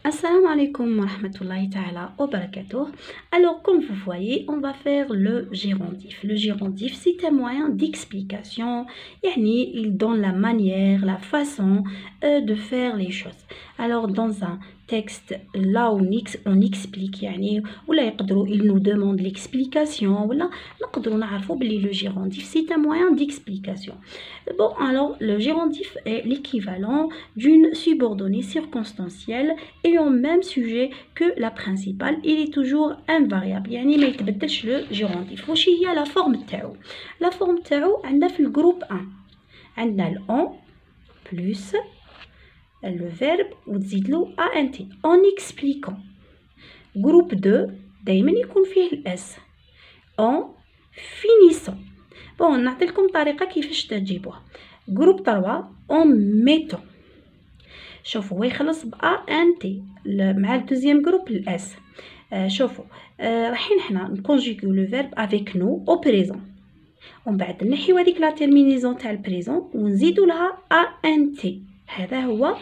Assalamu alaikum wa rahmatullahi ta'ala wa barakatuh. Alors, comme vous voyez, on va faire le gérondif. Le gérondif, c'est un moyen d'explication. Il donne la manière, la façon de faire les choses. Alors, dans un texte, là où on explique, il nous demande l'explication, le gérondif, c'est un moyen d'explication. Bon, alors, le gérondif est l'équivalent d'une subordonnée circonstancielle et au même sujet que la principale, il est toujours invariable. ما يتبدلش le gérondif. واش هي la forme تاعو؟ La forme تاعو عندنا في الجروب 1 عندنا on plus le verbe وتزيد له ant en expliquant. Groupe 2 دايما يكون فيه الاس en finissant. bon نعطيلكم طريقه كيفاش تجيبوها. Groupe 3 en mettant. شوفوا هو يخلص ان تي مع الدوزيام جروب الاس. شوفوا رايحين حنا نكونجيغيو لو فيرب افيك نو او بريزون ومن بعد نحيو هذيك لا تيرمينيزون تاع البريزون ونزيدو لها ان تي. هذا هو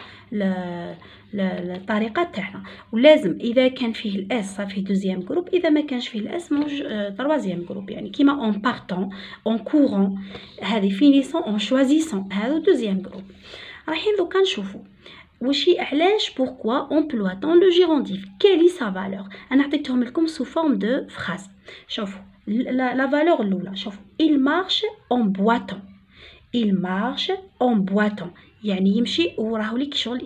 الطريقه تاعنا. ولازم اذا كان فيه الاس صافي دوزيام جروب، اذا ما كانش فيه الاس موج تروازيام جروب. يعني كيما اون بارتون اون كورون هذه فينيسون اون شوازيسون هذا دوزيام جروب. رايحين دوكا نشوفوا وشي علاش pourquoi emploie-t-on le gérondif, quelle est sa valeur. انا عطيتهم لكم sous forme de phrase. شوفوا la valeur الاولى. شوفوا il marche en boitant. il marche en boitant يعني يمشي وراه ليك شغل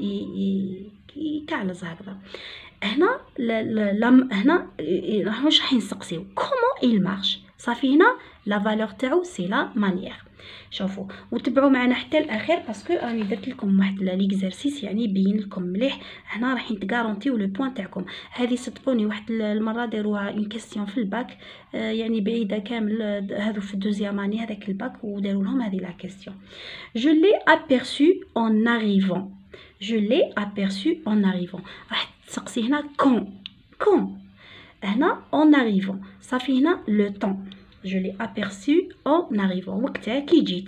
يكعلز هكذا. هنا هنا واش راح نسقسيو comment il marche. صافي هنا la valeur تاعو c'est la manière. شوفوا وتبعوا معنا حتى الاخير باسكو راني درت لكم واحد ليكزارسيس يعني يبين لكم مليح. هنا راح تغارونتيو لو بوين تاعكم. هذه صدقوني واحد المره داروها اون كيستيون في الباك يعني بعيده كامل هذو في الدوزيام اني هذاك الباك وداروا لهم هذه لا كيستيون. je l'ai aperçu en arrivant. je l'ai aperçu en arrivant. راح تسقسي هنا quand هنا en arrivant صافي هنا لو طون. je l'ai aperçu en arrivant وقتها كي جيت.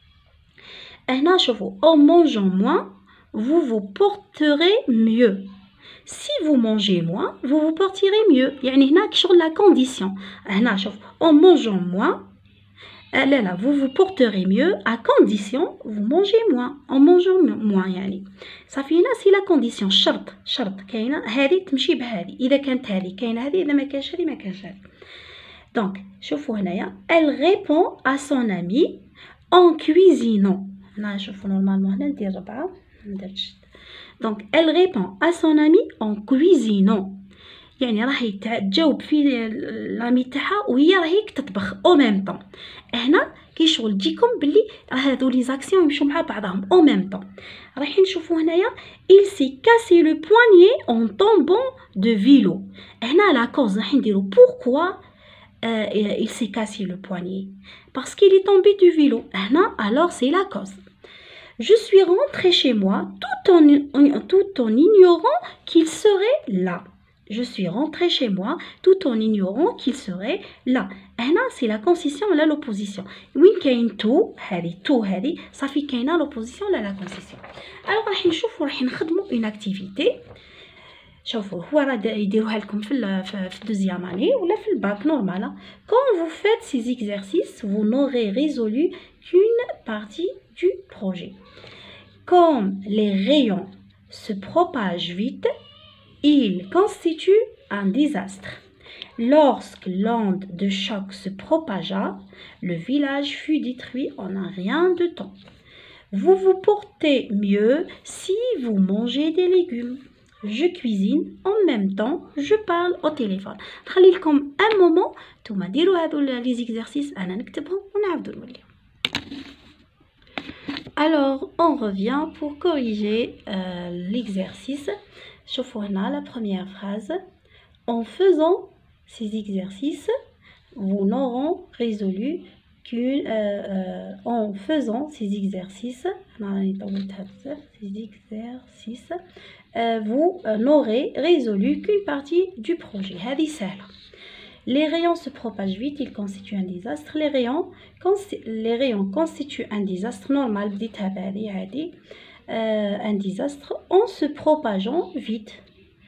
هنا شوفوا en mangeant moins vous vous porterez mieux. si vous mangez moins vous vous porterez mieux. يعني هنا شغل la condition. هنا شوف en mangeant moins لا vous vous porterez mieux à condition vous mangez moins. en mangeant moins يعني صافي هنا سي لا كونديسيون. شرط كاينه هذه تمشي بهذه. اذا كانت هذه كاينه هذه، اذا ما كانش هذه ما كانش هذه. Donc, شوفوا هنايا elle répond à son ami en cuisinant. هنا شوفوا نورمالمون هنا ندير 4 مدرتش. donc elle répond à son ami en cuisinant يعني راهي تجاوب في لامي تاعها وهي راهي تطبخ او ميم طون. هنا كي شغل تجيكم باللي هذو لي زاكسيون يمشوا مع بعضهم او ميم طون. رايحين نشوفوا هنايا il s'est cassé le poignet en tombant de vélo. هنا لا كوز راح نديرو pourquoi il s'est cassé le poignet parce qu'il est tombé du vélo. alors c'est la cause. je suis rentrée chez moi tout en ignorant qu'il serait là. je suis rentrée chez moi tout en ignorant qu'il serait là. c'est la concession là l'opposition. وين كاين تو هذه صافي كاينه l'opposition là la concession. alors راح نشوفوا راح نخدموا une activité. شوفوا هو راه يديروها لكم في الدوزيام اني ولا في الباك نورمال. quand vous faites ces exercices vous n'aurez résolu qu'une partie du projet. comme les rayons se propagent vite ils constituent un désastre. lorsque l'onde de choc se propagea le village fut détruit en un rien de temps. vous vous portez mieux si vous mangez des légumes. je cuisine en même temps je parle au téléphone. نخلي لكم un moment نتوما ديروا هذو لي زيكزارسيس انا نكتبهم ونعاودوا نوليو. alors on revient pour corriger l'exercice. شوفوا هنا la première phrase. en faisant ces exercices vous n'aurez résolu qu'une en faisant ces exercices vous n'aurez résolu qu'une partie du projet. هذه سهلة. les rayons se propagent vite ils constituent un désastre. les rayons constituent un désastre normal بديتها بهذه عادي un désastre en se propageant vite.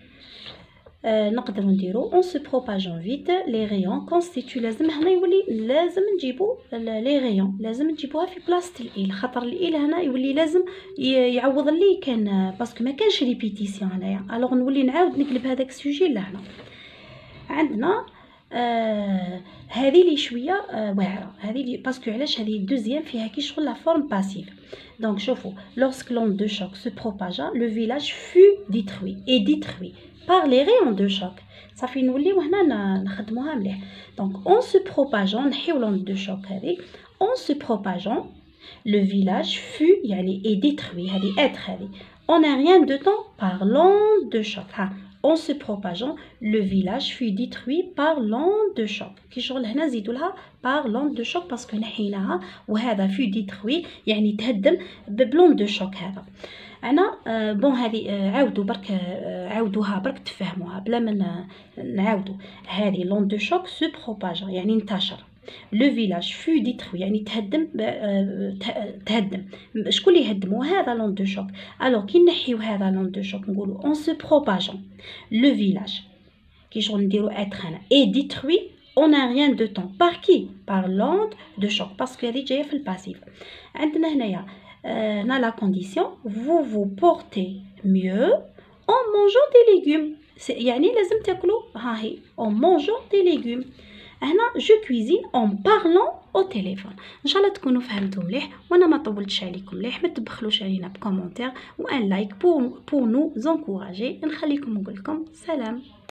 نقدروا نديرو اون سو بروباجون فيت لي غيون كونستيتو. لازم هنا يولي لازم نجيبو لي غيون، لازم نجيبوها في بلاصه الايل، خاطر الايل هنا يولي لازم يعوض لي كان باسكو ما كانش ريبيتيسيون هنايا. الوغ نولي نعاود نقلب هذاك السوجي لهنا. عندنا هذه لي شويه واعره، هذه لي باسكو علاش هذه الدوزيام فيها كي شغل لا فورم باسيف. دونك شوفوا lorsque l'onde de choc se propagea le village fut détruit et détruit par les rayons de choc. صافي نوليو هنا نخدموها مليح. دونك en se propageant نحيو l'onde de choc هذه en se propageant le village fut يعني est détruit هذه être هذه on n'a rien de temps par l'onde de choc. ها en se propageant le village fut détruit par l'onde de choc. كي شغل هنا نزيدوا لها par l'onde de choc باسكو نحيناها وهذا fut détruit يعني تهدم بلون دو شوك. هذا انا بون هذه عاودوا برك عاودوها برك تفهموها بلا ما نعاودوا. هذه لون دو شوك سو بروباجا يعني انتشر. لو فيلاج فو ديتروي يعني تهدم. شكون اللي يهدمو؟ هذا لون دو شوك. الوغ كي نحيو هذا لون دو شوك نقولوا اون سو بروباجون لو فيلاج كي شغل نديرو اتر هنا اي ديتروي on n'a rien de temps par qui par l'onde de choc باسكو هذه جايه في الباسيف. عندنا هنايا هنا لا كونديسيون vous vous portez mieux en mangeant des légumes يعني لازم تاكلوا ها هي en mangeant des légumes. هنا جو كويزين en parlant au téléphone. ان شاء الله تكونوا فهمتوا مليح وانا ما طولتش عليكم مليح. ما تبخلوش علينا بكومونتير وان لايك بور نو زونكوراجي. نخليكم نقول لكم سلام.